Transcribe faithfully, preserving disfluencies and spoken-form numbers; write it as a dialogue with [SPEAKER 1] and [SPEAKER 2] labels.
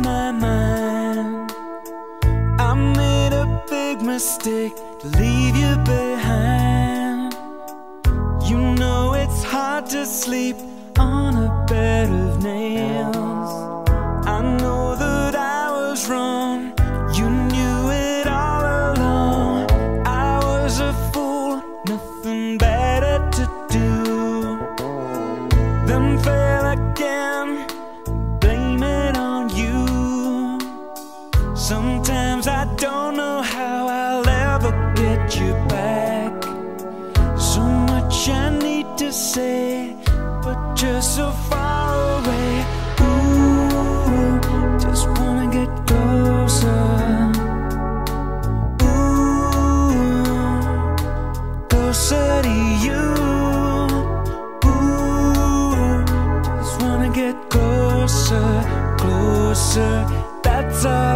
[SPEAKER 1] my mind. I made a big mistake to leave you behind. You know it's hard to sleep on a bed of nails. I know that I was wrong. You knew it all along. I was a fool, nothing better to do than fail again, blame it on you. Sometimes I don't know how I'll ever get you back. So much I need to say, but you're so far away. Ooh, just wanna get closer. Ooh, closer to you. Ooh, just wanna get closer, closer. That's all